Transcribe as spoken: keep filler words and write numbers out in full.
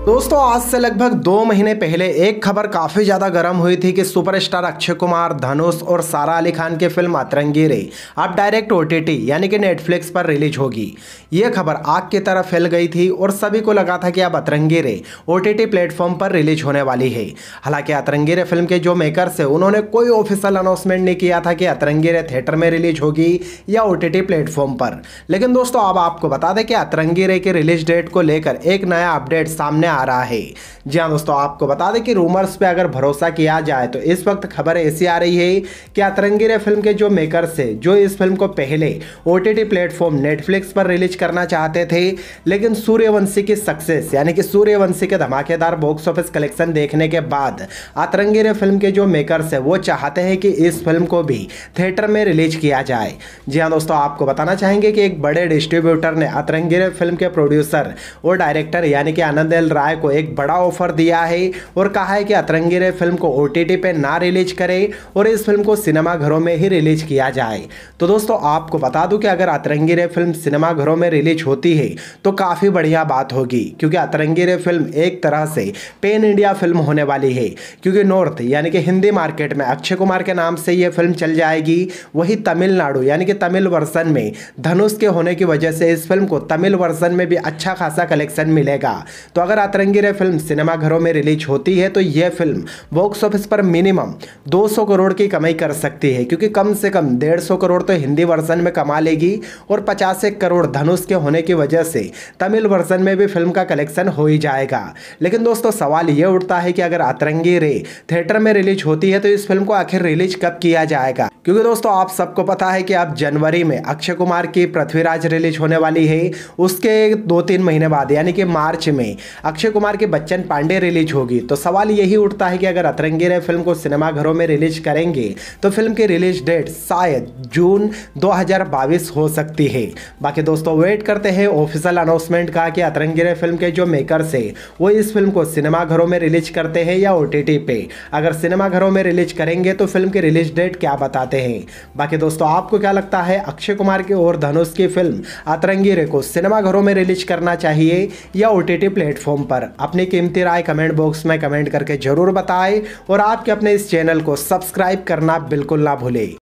दोस्तों आज से लगभग दो महीने पहले एक खबर काफी ज्यादा गर्म हुई थी कि सुपरस्टार अक्षय कुमार, धनुष और सारा अली खान की फिल्म अतरंगी रे अब डायरेक्ट ओटीटी यानी कि नेटफ्लिक्स पर रिलीज होगी। यह खबर आग की तरह फैल गई थी और सभी को लगा था कि अब अतरंगी रे ओटीटी प्लेटफॉर्म पर रिलीज होने वाली है। हालांकि अतरंगी रे फिल्म के जो मेकर्स है उन्होंने कोई ऑफिशियल अनाउंसमेंट नहीं किया था कि अतरंगी रे थिएटर में रिलीज होगी या ओटीटी प्लेटफॉर्म पर। लेकिन दोस्तों अब आपको बता दें कि अतरंगी रे की रिलीज डेट को लेकर एक नया अपडेट सामने आ रहा है। जी हाँ दोस्तों, आपको बता दें कि रूमर्स पे अगर भरोसा किया जाए तो इस वक्त खबर ऐसी आ रही है कि अतरंगी रे फिल्म के जो मेकर्स है जो इस फिल्म को पहले ओटीटी प्लेटफॉर्म नेटफ्लिक्स पर रिलीज करना चाहते थे, लेकिन सूर्यवंशी की सक्सेस यानी कि सूर्यवंशी के धमाकेदार बॉक्स ऑफिस कलेक्शन देखने के बाद अतरंगी रे फिल्म के जो मेकर्स है वो चाहते हैं कि इस फिल्म को भी थिएटर में रिलीज किया जाए। जी हाँ दोस्तों, आपको बताना चाहेंगे कि एक बड़े डिस्ट्रीब्यूटर ने अतरंगी रे फिल्म के प्रोड्यूसर और डायरेक्टर यानी कि आनंद एल राय को एक बड़ा ऑफर दिया है और कहा है कि अतरंगी रे फिल्म को ओटीटी पे ना रिलीज करे और इस फिल्म को सिनेमा घरों में ही रिलीज किया जाए। तो दोस्तों आपको बता दूं कि अगर अतरंगी रे फिल्म सिनेमा घरों में रिलीज होती है तो काफी बढ़िया बात होगी, क्योंकि अतरंगी रे फिल्म एक तरह से पेन इंडिया फिल्म होने वाली है। क्योंकि नॉर्थ यानी कि हिंदी मार्केट में अक्षय कुमार के नाम से यह फिल्म चल जाएगी, वही तमिलनाडु यानी कि तमिल वर्जन में धनुष के होने की वजह से इस फिल्म को तमिल वर्जन में भी अच्छा खासा कलेक्शन मिलेगा। तो अगर अतरंगी रे फिल्म सिनेमा घरों में रिलीज होती है तो यह फिल्म बॉक्स ऑफिस पर मिनिमम दो सौ करोड़ की कमाई कर सकती है, क्योंकि कम से कम डेढ़ सौ करोड़ तो हिंदी वर्जन में कमा लेगी और पचास एक करोड़ धनुष के होने की वजह से तमिल वर्जन में भी फिल्म का कलेक्शन हो ही जाएगा। लेकिन दोस्तों सवाल यह उठता है कि अगर अतरंगी रे थिएटर में रिलीज होती है तो इस फिल्म को आखिर रिलीज कब किया जाएगा, क्योंकि दोस्तों आप सबको पता है कि अब जनवरी में अक्षय कुमार की पृथ्वीराज रिलीज होने वाली है, उसके दो तीन महीने बाद यानी कि मार्च में अक्षय कुमार की बच्चन पांडे रिलीज होगी। तो सवाल यही उठता है कि अगर अतरंगी रे फिल्म को सिनेमा घरों में रिलीज करेंगे तो फिल्म की रिलीज डेट शायद जून दो हज़ार बाईस हो सकती है। बाकी दोस्तों वेट करते हैं ऑफिशियल अनाउंसमेंट का कि अतरंगी रे फिल्म के जो मेकर्स है वो इस फिल्म को सिनेमा घरों में रिलीज करते हैं या ओटीटी पे। अगर सिनेमा घरों में रिलीज करेंगे तो फिल्म की रिलीज डेट क्या बताते हैं। बाकी दोस्तों आपको क्या लगता है, अक्षय कुमार की और धनुष की फिल्म अतरंगी रे को सिनेमा घरों में रिलीज करना चाहिए या ओटीटी प्लेटफॉर्म पर? अपनी कीमती राय कमेंट बॉक्स में कमेंट करके जरूर बताएं और आपके अपने इस चैनल को सब्सक्राइब करना बिल्कुल ना भूलें।